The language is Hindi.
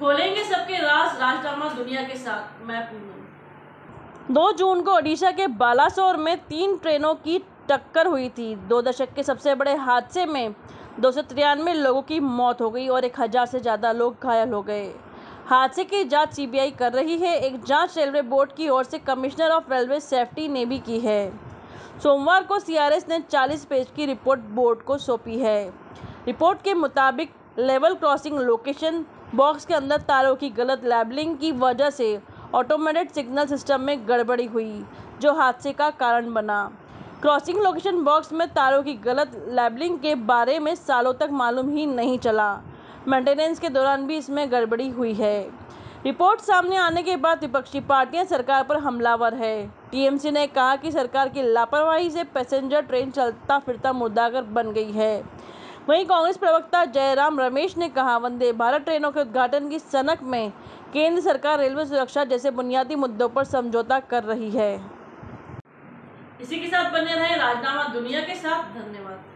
खोलेंगे सबके राज, राजनामा दुनिया के साथ। मैं पूनम। 2 जून को ओडिशा के बालासोर में 3 ट्रेनों की टक्कर हुई थी। 2 दशक के सबसे बड़े हादसे में 293 लोगों की मौत हो गई और 1000 से ज़्यादा लोग घायल हो गए। हादसे की जांच सीबीआई कर रही है। एक जांच रेलवे बोर्ड की ओर से कमिश्नर ऑफ रेलवे सेफ्टी ने भी की है। सोमवार को सीआरएस ने 40 पेज की रिपोर्ट बोर्ड को सौंपी है। रिपोर्ट के मुताबिक लेवल क्रॉसिंग लोकेशन बॉक्स के अंदर तारों की गलत लेबलिंग की वजह से ऑटोमेटेड सिग्नल सिस्टम में गड़बड़ी हुई, जो हादसे का कारण बना। क्रॉसिंग लोकेशन बॉक्स में तारों की गलत लेबलिंग के बारे में सालों तक मालूम ही नहीं चला। मेंटेनेंस के दौरान भी इसमें गड़बड़ी हुई है। रिपोर्ट सामने आने के बाद विपक्षी पार्टियां सरकार पर हमलावर है। टीएमसी ने कहा कि सरकार की लापरवाही से पैसेंजर ट्रेन चलता फिरता मुद्दा बन गई है। वहीं कांग्रेस प्रवक्ता जयराम रमेश ने कहा, वंदे भारत ट्रेनों के उद्घाटन की सनक में केंद्र सरकार रेलवे सुरक्षा जैसे बुनियादी मुद्दों पर समझौता कर रही है। इसी के साथ बने रहे राजनामा दुनिया के साथ। धन्यवाद।